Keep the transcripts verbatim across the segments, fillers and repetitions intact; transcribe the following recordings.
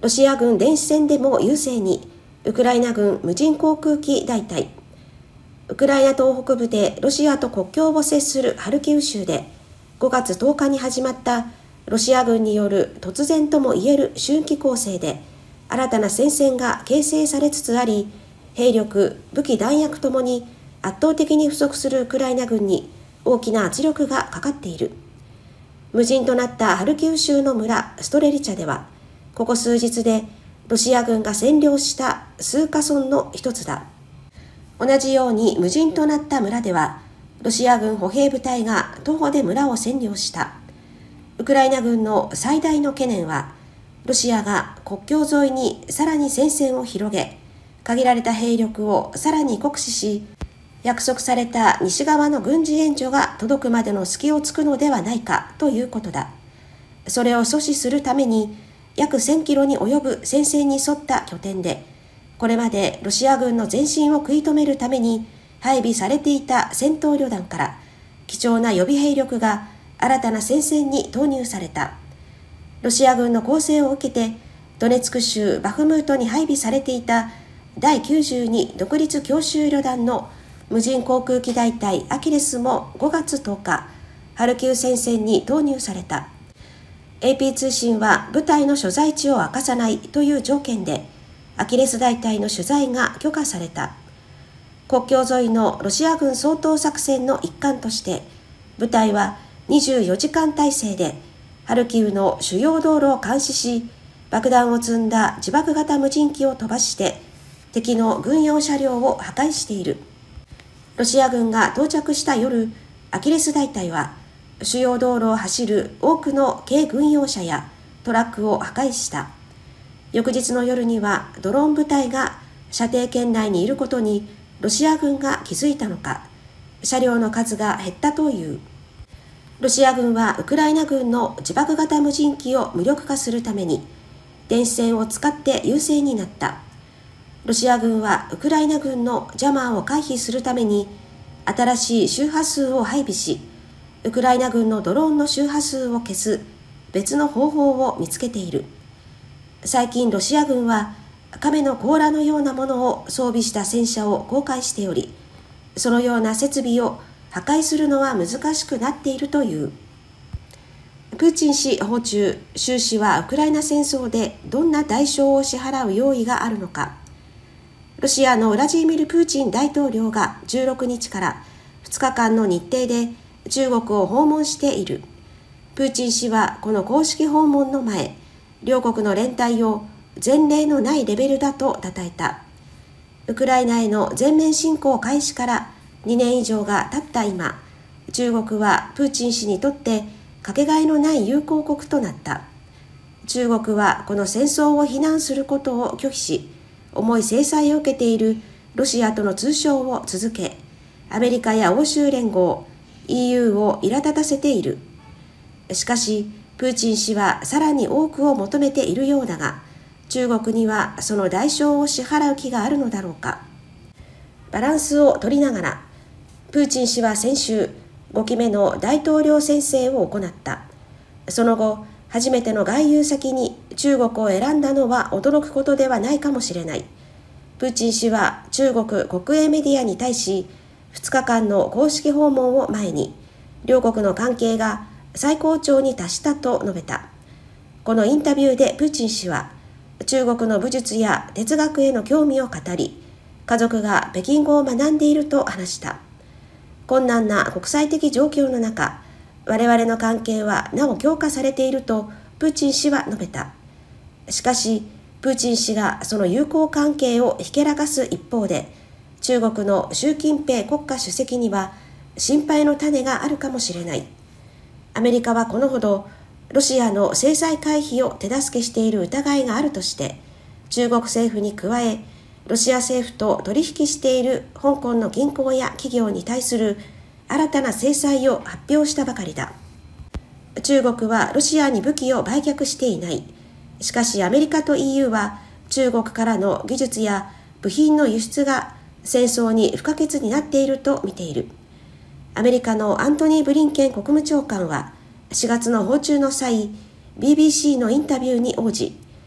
ロシア軍電子戦でも優勢に、ウクライナ軍無人航空機大隊。ウクライナ東北部でロシアと国境を接するハルキウ州でごがつとおかに始まったロシア軍による突然ともいえる春季攻勢で、新たな戦線が形成されつつあり、兵力、武器弾薬ともに圧倒的に不足するウクライナ軍に大きな圧力がかかっている。無人となったハルキウ州の村ストレリチャでは、ここ数日でロシア軍が占領した数カ村の一つだ。同じように無人となった村では、ロシア軍歩兵部隊が徒歩で村を占領した。ウクライナ軍の最大の懸念は、ロシアが国境沿いにさらに戦線を広げ、限られた兵力をさらに酷使し、約束された西側の軍事援助が届くまでの隙をつくのではないかということだ。それを阻止するために、約せんキロに及ぶ戦線に沿った拠点で、これまでロシア軍の前進を食い止めるために配備されていた戦闘旅団から貴重な予備兵力が新たな戦線に投入された。ロシア軍の攻勢を受けてドネツク州バフムートに配備されていただいきゅうじゅうに独立強襲旅団の無人航空機大隊アキレスもごがつとおか、ハルキウ戦線に投入された。エーピー 通信は部隊の所在地を明かさないという条件でアキレス大隊の取材が許可された。国境沿いのロシア軍掃討作戦の一環として、部隊はにじゅうよじかん体制でハルキウの主要道路を監視し、爆弾を積んだ自爆型無人機を飛ばして敵の軍用車両を破壊している。ロシア軍が到着した夜、アキレス大隊は主要道路を走る多くの軽軍用車やトラックを破壊した。翌日の夜にはドローン部隊が射程圏内にいることにロシア軍が気づいたのか、車両の数が減ったという。ロシア軍はウクライナ軍の自爆型無人機を無力化するために電子戦を使って優勢になった。ロシア軍はウクライナ軍のジャマーを回避するために新しい周波数を配備し、ウクライナ軍のドローンの周波数を消す別の方法を見つけている。最近ロシア軍は亀の甲羅のようなものを装備した戦車を公開しており、そのような設備を破壊するのは難しくなっているという。プーチン氏訪中、習氏はウクライナ戦争でどんな代償を支払う用意があるのか。ロシアのウラジーミル・プーチン大統領がじゅうろくにちからふつかかんの日程で中国を訪問している。プーチン氏はこの公式訪問の前、両国の連帯を前例のないレベルだと称えた。ウクライナへの全面侵攻開始からにねん以上が経った今、中国はプーチン氏にとってかけがえのない友好国となった。中国はこの戦争を非難することを拒否し、重い制裁を受けているロシアとの通商を続け、アメリカや欧州連合、イーユー を苛立たせている。しかし、プーチン氏はさらに多くを求めているようだが、中国にはその代償を支払う気があるのだろうか。バランスを取りながら、プーチン氏は先週、ごきめの大統領宣誓を行った。その後、初めての外遊先に中国を選んだのは驚くことではないかもしれない。プーチン氏は中国国営メディアに対し、ふつかかんの公式訪問を前に、両国の関係が最高潮に達したと述べた。このインタビューでプーチン氏は、中国の武術や哲学への興味を語り、家族が北京語を学んでいると話した。困難な国際的状況の中、我々の関係はなお強化されているとプーチン氏は述べた。しかし、プーチン氏がその友好関係をひけらかす一方で、中国の習近平国家主席には心配の種があるかもしれない。アメリカはこのほどロシアの制裁回避を手助けしている疑いがあるとして、中国政府に加え、ロシア政府と取引している香港の銀行や企業に対する新たな制裁を発表したばかりだ。中国はロシアに武器を売却していない。しかしアメリカと イーユー は中国からの技術や部品の輸出が戦争に不可欠になっていると見ている。アメリカのアントニー・ブリンケン国務長官はしがつの訪中の際、ビービーシー のインタビューに応じ、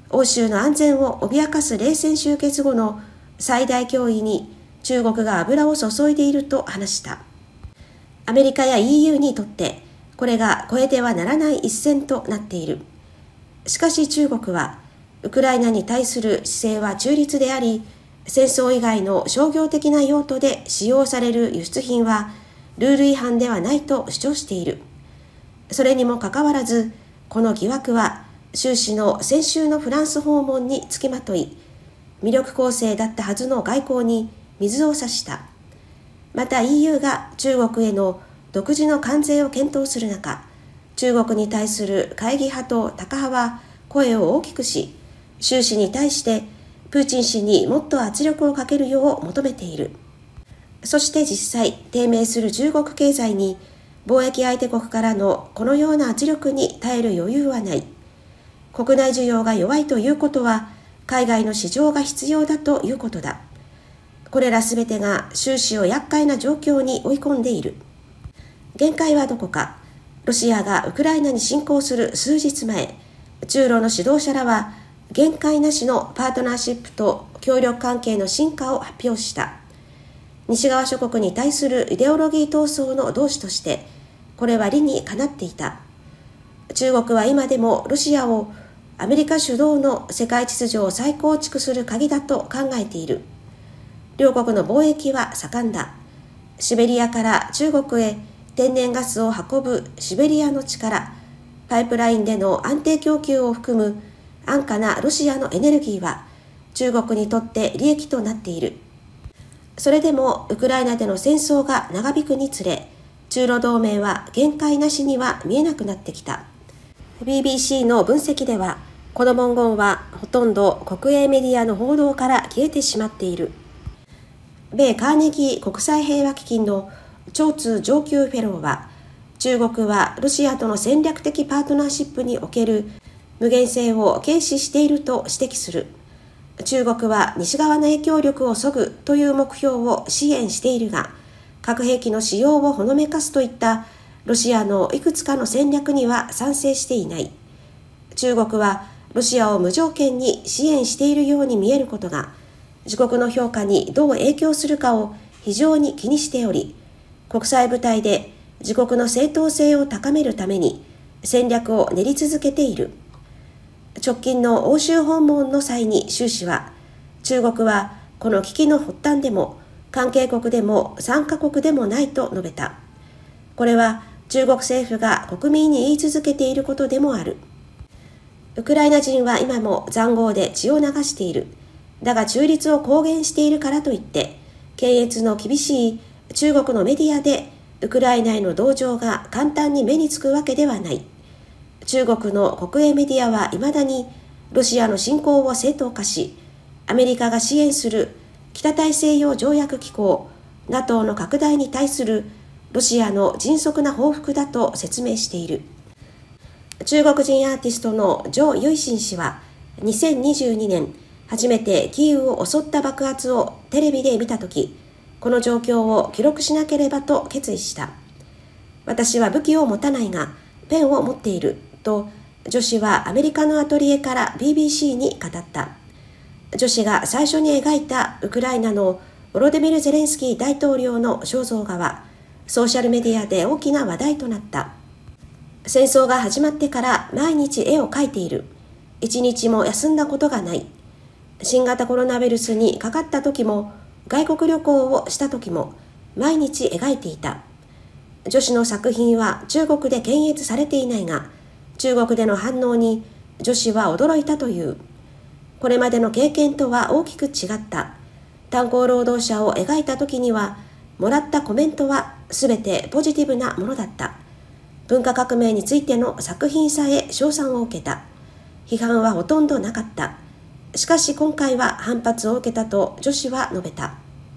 欧州の安全を脅かす冷戦終結後の最大脅威に中国が油を注いでいると話した。アメリカや イーユー にとってこれが越えてはならない一線となっている。しかし中国はウクライナに対する姿勢は中立であり、戦争以外の商業的な用途で使用される輸出品はルール違反ではないと主張している。それにもかかわらず、この疑惑は習氏の先週のフランス訪問につきまとい、魅力構成だったはずの外交に水を差した。また イーユー が中国への独自の関税を検討する中、中国に対する懐疑派とタカ派は声を大きくし、習氏に対してプーチン氏にもっと圧力をかけるよう求めている。そして実際、低迷する中国経済に貿易相手国からのこのような圧力に耐える余裕はない。国内需要が弱いということは、海外の市場が必要だということだ。これらすべてが習氏を厄介な状況に追い込んでいる。限界はどこか。ロシアがウクライナに侵攻する数日前、中ロの指導者らは限界なしのパートナーシップと協力関係の深化を発表した。西側諸国に対するイデオロギー闘争の同志として、これは理にかなっていた。中国は今でもロシアをアメリカ主導の世界秩序を再構築する鍵だと考えている。両国の貿易は盛んだ。シベリアから中国へ天然ガスを運ぶシベリアの力、パイプラインでの安定供給を含む安価なロシアのエネルギーは中国にとって利益となっている。それでもウクライナでの戦争が長引くにつれ、中ロ同盟は限界なしには見えなくなってきた。ビービーシー の分析では、この文言はほとんど国営メディアの報道から消えてしまっている。米カーネギー国際平和基金の長通上級フェローは、中国はロシアとの戦略的パートナーシップにおける無限性を軽視していると指摘する。中国は西側の影響力を削ぐという目標を支援しているが、核兵器の使用をほのめかすといったロシアのいくつかの戦略には賛成していない。中国はロシアを無条件に支援しているように見えることが、自国の評価にどう影響するかを非常に気にしており、国際舞台で自国の正当性を高めるために戦略を練り続けている。直近の欧州訪問の際に習氏は、中国はこの危機の発端でも関係国でも参加国でもないと述べた。これは中国政府が国民に言い続けていることでもある。ウクライナ人は今も塹壕で血を流している。だが中立を公言しているからといって、検閲の厳しい中国のメディアでウクライナへの同情が簡単に目につくわけではない。中国の国営メディアは未だにロシアの侵攻を正当化し、アメリカが支援する北大西洋条約機構 ナトー の拡大に対するロシアの迅速な報復だと説明している。中国人アーティストのジョ・ユイシン氏はにせんにじゅうにねん初めてキーウを襲った爆発をテレビで見たとき、この状況を記録しなければと決意した。私は武器を持たないがペンを持っていると女子はアメリカのアトリエから ビービーシー に語った。女子が最初に描いたウクライナのヴォロディミル・ゼレンスキー大統領の肖像画はソーシャルメディアで大きな話題となった。戦争が始まってから毎日絵を描いている。一日も休んだことがない。新型コロナウイルスにかかった時も外国旅行をした時も毎日描いていた。女子の作品は中国で検閲されていないが、中国での反応に女子は驚いたという。これまでの経験とは大きく違った。炭鉱労働者を描いた時にはもらったコメントはすべてポジティブなものだった。文化革命についての作品さえ称賛を受けた。批判はほとんどなかった。しかし今回は反発を受けたと女子は述べた。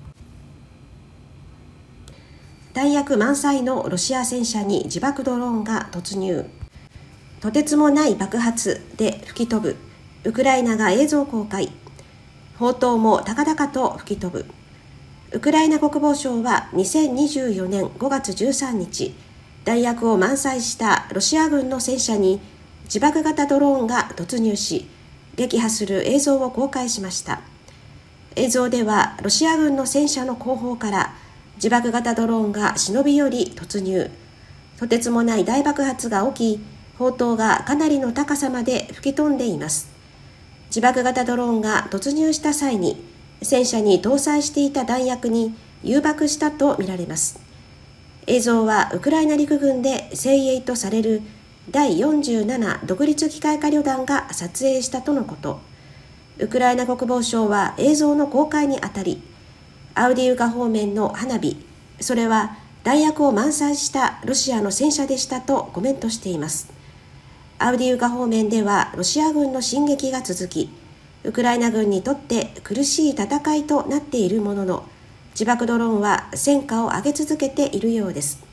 弾薬満載のロシア戦車に自爆ドローンが突入。とてつもない爆発で吹き飛ぶ。ウクライナが映像公開。砲塔も高々と吹き飛ぶ。ウクライナ国防省はにせんにじゅうよねんごがつじゅうさんにち、弾薬を満載したロシア軍の戦車に自爆型ドローンが突入し、 撃破する映像を公開しました。映像ではロシア軍の戦車の後方から自爆型ドローンが忍び寄り突入。とてつもない大爆発が起き、砲塔がかなりの高さまで吹き飛んでいます。自爆型ドローンが突入した際に、戦車に搭載していた弾薬に誘爆したとみられます。映像はウクライナ陸軍で精鋭とされるだいよんじゅうなな独立機械化旅団が撮影したとのこと。ウクライナ国防省は映像の公開にあたり、アウディウカ方面の花火、それは弾薬を満載したロシアの戦車でしたとコメントしています。アウディウカ方面ではロシア軍の進撃が続き、ウクライナ軍にとって苦しい戦いとなっているものの、自爆ドローンは戦果を上げ続けているようです。